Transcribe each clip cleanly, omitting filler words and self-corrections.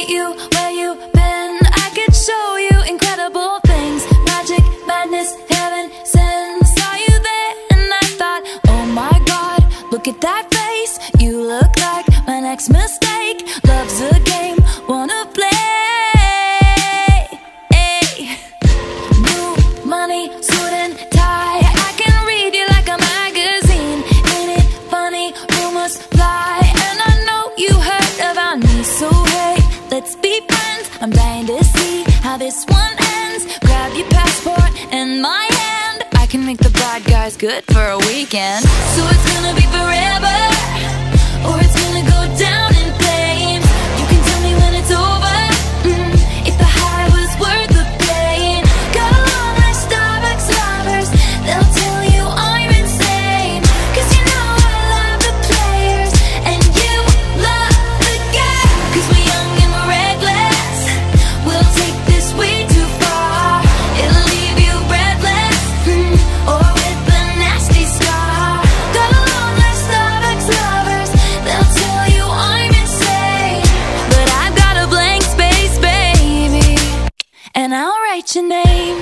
meet you where you been. I could show you incredible things. Magic, madness, heaven sent. Saw you there and I thought, oh my God, look at that face. You look like my next mistake. Love's a game, wanna play. Hey. New money, suit and tie. I can read you like a magazine. Ain't it funny? Rumors fly, and I know you heard about me. So hey, let's be friends. I'm dying to see how this one ends. Grab your passport and my hand. I can make the bad guys good for a weekend. So it's gonna be forever, or it's gonna go down in flames. You can tell me when it's over, if the high was worth the pain. Got along like Starbucks lovers. They'll tell you I'm insane, 'cause you know I love the players and you love the game. 'Cause we're young and we're reckless. We'll take this way too far. It'll leave you breathless, or with a nasty scar. Got along like Starbucks lovers. They'll tell you I'm insane, but I've got a blank space, baby, and I'll write your name.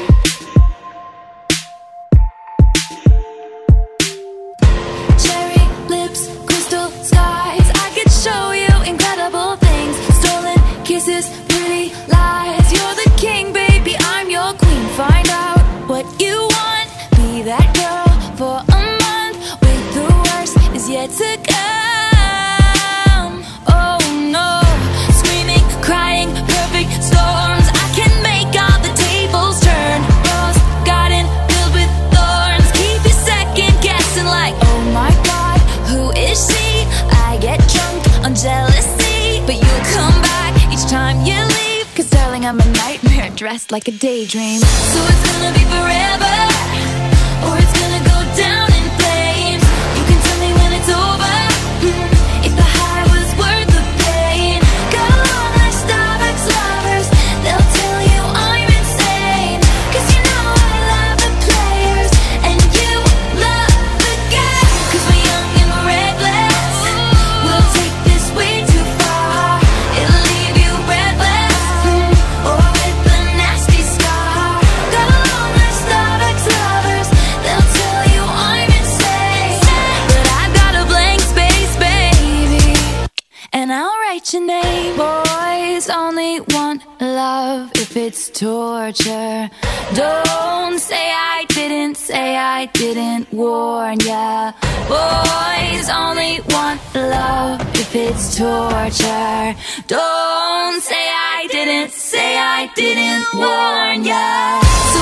Cherry lips, crystal skies. I could show you incredible things. Stolen kisses, pretty lies. You're the king, baby, I'm your queen. Find out what you want. Be that girl for a month. Wait, the worst is yet to come. Oh no, screaming, crying, perfect storms. I can make all the tables turn. Rose garden filled with thorns. Keep you second guessing like, oh my God, who is she? I get drunk on jealousy, but you come back each time you leave. 'Cause darling, I'm a nightmare dressed like a daydream. So it's gonna be forever, or it's gonna go down in flames. You can tell me when it's over, if the high was worth the pain. Got along like Starbucks lovers. They'll tell you I'm insane, 'cause you know I love the players and you love the game. 'Cause we're young and we're reckless. We'll take this way too far. It'll leave you breathless, or with a nasty scar. Got along like Starbucks lovers. They'll tell you I'm insane, but I've got a blank space, baby, and I'll write your name. Boys only want love if it's torture. Don't say I didn't warn ya. Boys only want love if it's torture. Don't say I didn't warn ya. So